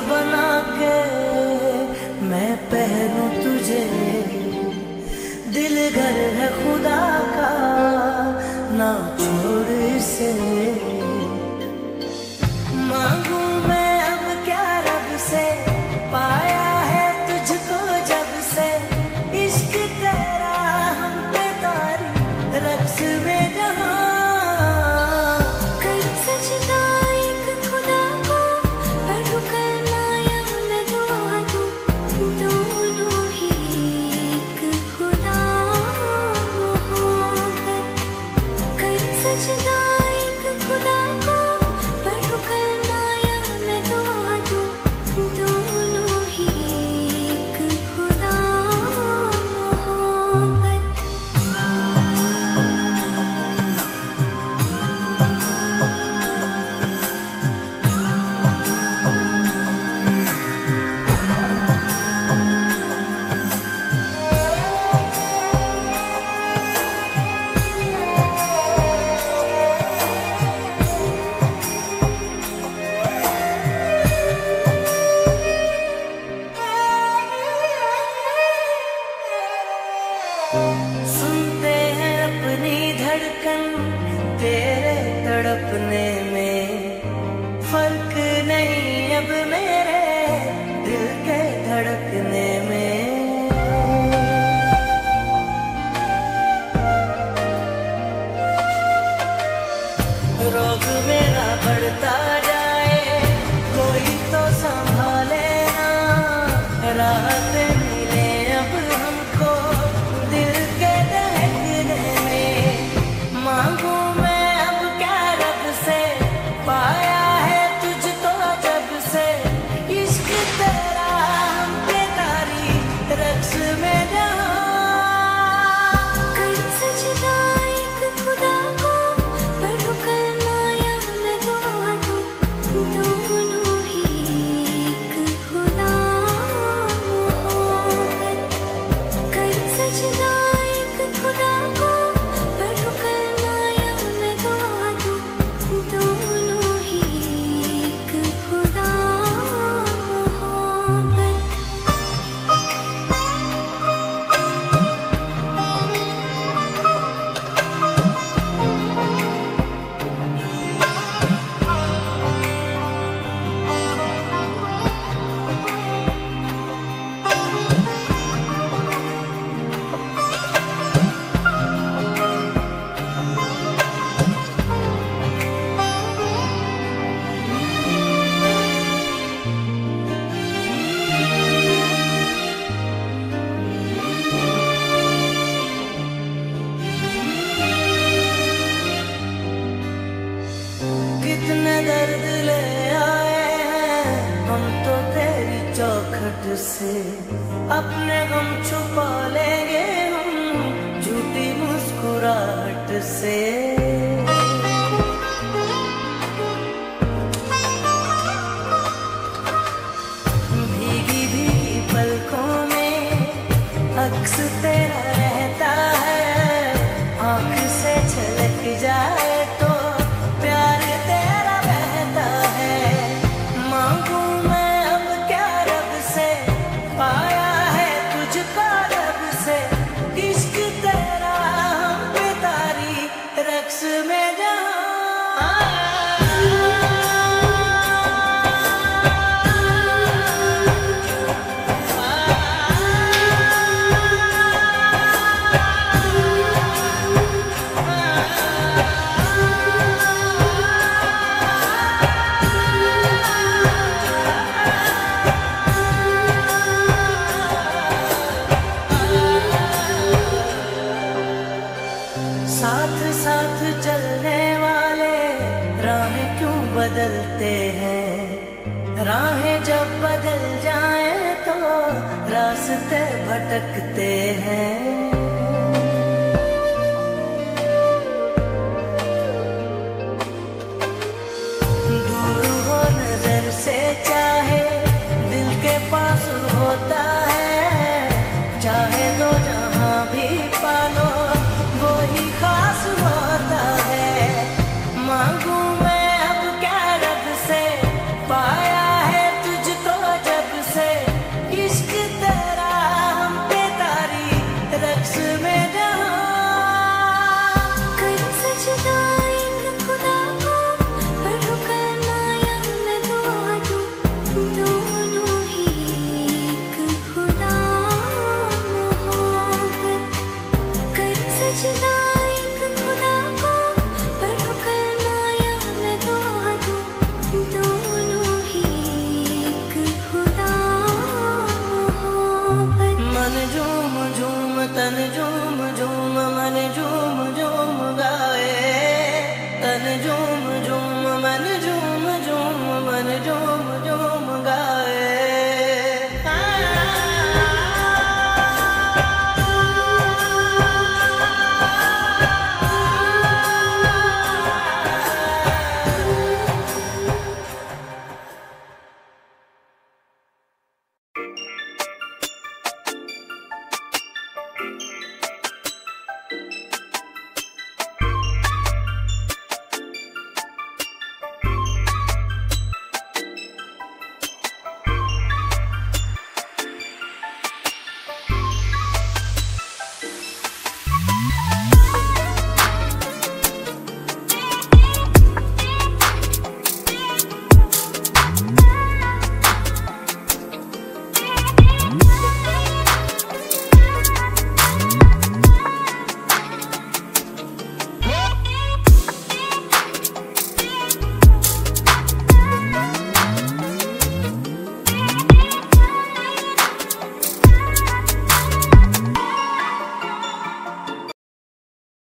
बना के मैं पहनूं तुझे, दिल घर है खुदा का ना छोड़ इसे। मांगू मैं अब क्या रब से, पाया है तुझको जब से, इश्क तेरा हम पे तारी रक्स में जहां। कर सजदा एक खुदा को, पढ़ू कलमा या मैं दुआ दूं, दोनों ही एक खुदा मोहब्बत। कर सजदा एक खुदा को, पढ़ू कलमा या मैं दुआ दूं, दोनों ही एक खुदा मोहब्बत। सुनते हैं अपनी धड़कन तेरे तड़पने में, फर्क नहीं अब मेरे दिल के धड़कने में। रोग मेरा बढ़ता जाए, कोई तो संभाले ना, राहत मिले अब हमको दिल के दहकने में। मांगू मैं अब क्या रब से, पाया है तुझको जब से, इश्क तेरा हम पे तारी रक्स में जहां। कर सजदा एक खुदा को, पढ़ू कलमा या मैं दुआ दूं, दोनों ही एक खुदा मोहब्बत। कर सजदा एक खुदा को, पढ़ू कलमा या मैं दुआ दूं, दोनों ही एक खुदा मोहब्बत। कितने दर्द ले आए हैं हम तो तेरी चौखट से, अपने गम छुपा लेंगे हम झूठी मुस्कुराहट से। भीगी भीगी पलकों में अक्स तेरा रहता है, आँख से झलक जाए तो प्यार तेरा बहता है। मांगू मैं अब क्या रब से, पाया है तुझको रब से, इश्क तेरा हम पे तारी रक्स में जहां। साथ साथ चलने वाले राहें क्यों बदलते हैं, राहें जब बदल जाएं तो रास्ते भटकते हैं। दूर हो नजर से चाहे दिल के पास होता है, चाहे तो जहां भी पालो वो ही खास होता है। मांगू मैं अब क्या रब से, पाया है तुझको झूम झूम मन झूम झूम मन झूम